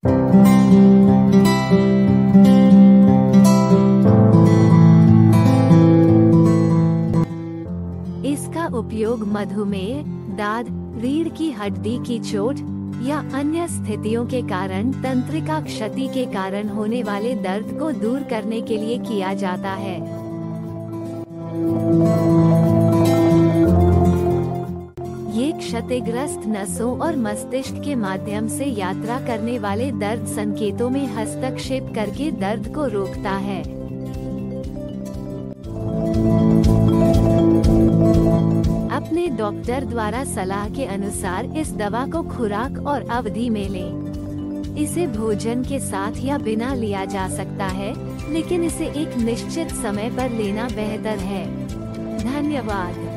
इसका उपयोग मधुमेह, दाद, रीढ़ की हड्डी की चोट या अन्य स्थितियों के कारण तंत्रिका क्षति के कारण होने वाले दर्द को दूर करने के लिए किया जाता है। ये क्षतिग्रस्त नसों और मस्तिष्क के माध्यम से यात्रा करने वाले दर्द संकेतों में हस्तक्षेप करके दर्द को रोकता है। अपने डॉक्टर द्वारा सलाह के अनुसार इस दवा को खुराक और अवधि में लें। इसे भोजन के साथ या बिना लिया जा सकता है, लेकिन इसे एक निश्चित समय पर लेना बेहतर है। धन्यवाद।